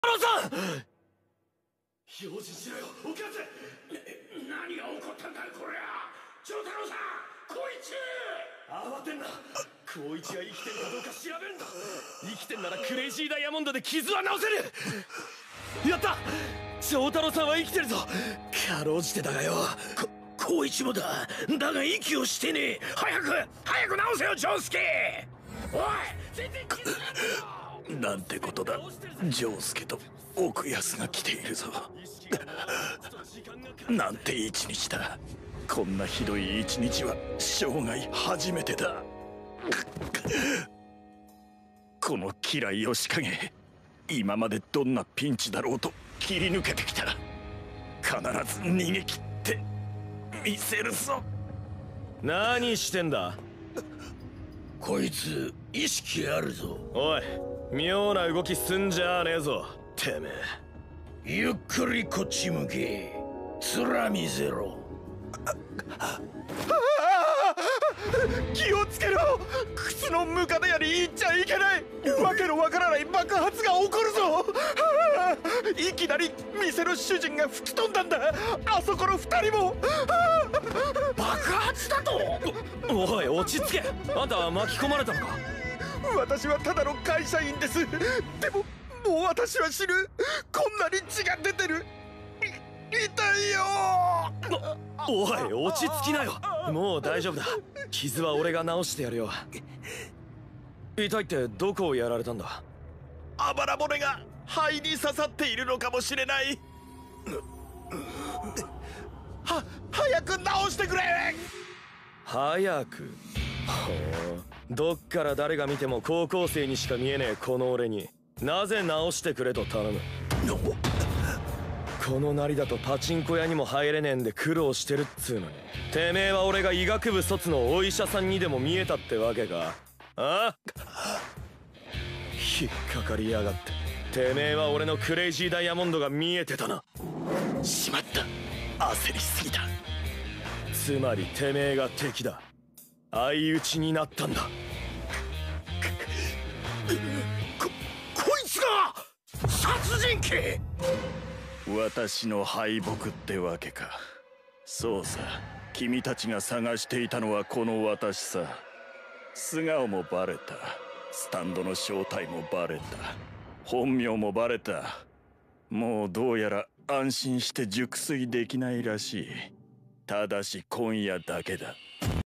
太郎さん、用心しろよ、おかせ。何が起こったんだこりゃ。長太郎さん、光一。慌てんな。光一が生きてるかどうか調べるんだ。生きてんならクレイジーダイヤモンドで傷は治せる。やった、長太郎さんは生きてるぞ。かろうじてだがよ。光一もだ。だが息をしてねえ。早く直せよ丈介。おい、全然気づかないよ。なんてことだ。丈介と奥安が来ているぞ。なんて一日だ。こんなひどい一日は生涯初めてだ。この嫌い吉影、今までどんなピンチだろうと切り抜けてきた。必ず逃げ切って見せるぞ。何してんだ。こいつ意識あるぞ。おい、妙な動きすんじゃねえぞてめえ。ゆっくりこっち向け。面見せろ。気をつけろ。靴のムカデ屋に行っちゃいけない。わけのわからない爆発が起こるぞ。いきなり店の主人が吹き飛んだんだ。あそこの二人も。爆発だと。おい落ち着け。あんた巻き込まれたのか。私はただの会社員です。でももう私は死ぬ。こんなに血が出てる。痛いよ。おい落ち着きなよ。もう大丈夫だ。傷は俺が治してやるよ。痛いってどこをやられたんだ。あばら骨が肺に刺さっているのかもしれない。早く治してくれ。早く。ほう、どっから誰が見ても高校生にしか見えねえこの俺になぜ治してくれと頼む。このなりだとパチンコ屋にも入れねえんで苦労してるっつうのに、てめえは俺が医学部卒のお医者さんにでも見えたってわけか。あ？引っかかりやがって。てめえは俺のクレイジーダイヤモンドが見えてたな。しまった、焦りすぎた。つまりてめえが敵だ。相打ちになったんだ。こいつが殺人鬼。私の敗北ってわけか。そうさ、君たちが探していたのはこの私さ。素顔もバレた。スタンドの正体もバレた。本名もバレた。もうどうやら安心して熟睡できないらしい。ただし今夜だけだ。